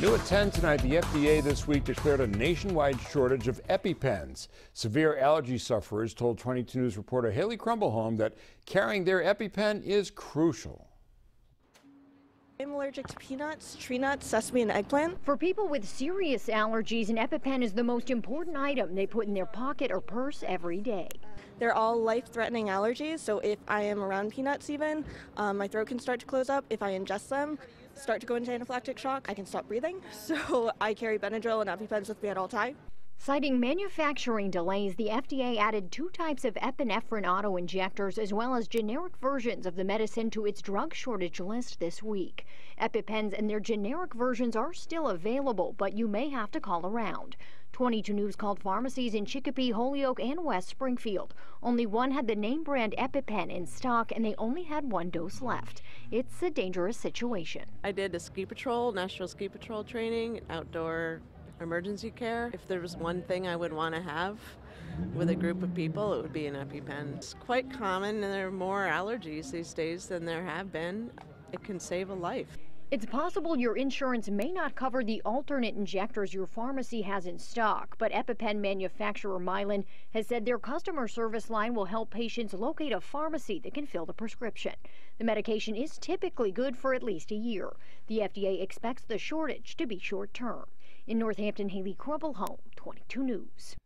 New at 10 tonight, the FDA this week declared a nationwide shortage of EpiPens. Severe allergy sufferers told 22 News reporter Haley Crumblehome that carrying their EpiPen is crucial. I'm allergic to peanuts, tree nuts, sesame, and eggplant. For people with serious allergies, an EpiPen is the most important item they put in their pocket or purse every day. They're all life-threatening allergies, so if I am around peanuts even, my throat can start to close up. If I ingest them, start to go into anaphylactic shock, I can stop breathing. So I carry Benadryl and EpiPens with me at all times. Citing manufacturing delays, the FDA added 2 types of epinephrine auto-injectors as well as generic versions of the medicine to its drug shortage list this week. EpiPens and their generic versions are still available, but you may have to call around. 22 News called pharmacies in Chicopee, Holyoke, and West Springfield. Only one had the name brand EpiPen in stock, and they only had 1 dose left. It's a dangerous situation. I did a ski patrol, national ski patrol training, outdoor emergency care. If there was one thing I would want to have with a group of people, it would be an EpiPen. It's quite common, and there are more allergies these days than there have been. It can save a life. It's possible your insurance may not cover the alternate injectors your pharmacy has in stock, but EpiPen manufacturer Mylan has said their customer service line will help patients locate a pharmacy that can fill the prescription. The medication is typically good for at least a year. The FDA expects the shortage to be short-term. In Northampton, Haley Crumblehome, 22 News.